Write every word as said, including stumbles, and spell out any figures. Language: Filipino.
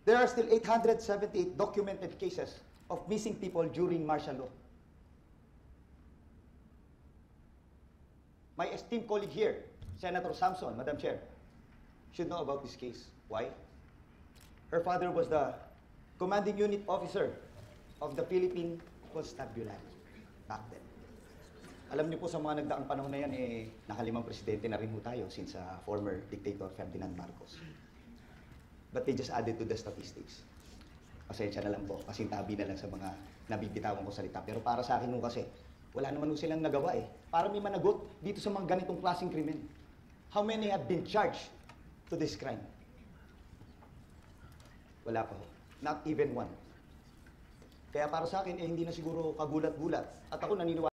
There are still eight hundred seventy-eight documented cases of missing people during martial law. My esteemed colleague here, Senator Samson, Madam Chair, should know about this case. Why? Her father was the commanding unit officer of the Philippine Constabulary back then. Alam niyo po sa mga nagdaang panahon na yan, eh, nakalimang presidente na rin po tayo since uh, former dictator Ferdinand Marcos. But they just added to the statistics. Pasensya na lang po, pasintabi na lang sa mga nabibitawan ko salita. Pero para sa akin nung kasi, wala naman nung silang nagawa eh. Para may managot dito sa mga ganitong klaseng krimen. How many have been charged to this crime? Wala pa ho. Not even one. Kaya para sa akin, eh, hindi na siguro kagulat-gulat. At ako naniniwala.